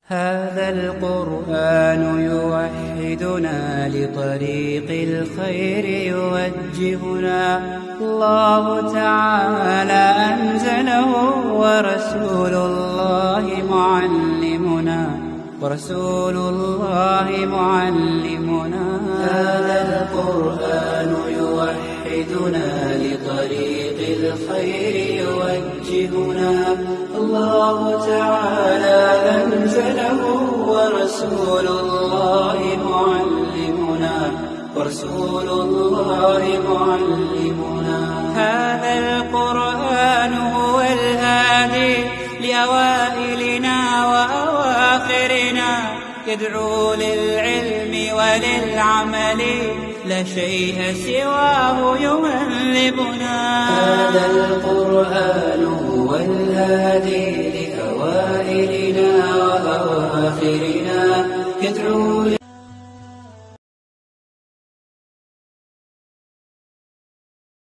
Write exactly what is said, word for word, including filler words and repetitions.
هذا القرآن يوحدنا لطريق الخير يوجهنا، الله تعالى أنزله ورسول الله معلمنا ورسول الله معلمنا. هذا القرآن يوحدنا لطريق الخير يوجهنا، الله تعالى أنزله ورسول الله معلمنا ورسول الله معلمنا. هذا القرآن هو الهادي لأوائلنا وأواخرنا، يدعو للعلم وللعمل، لا شيء سواه يهذبنا. هذا القرآن هو الهادي لأوائلنا وأواخرنا، يدعو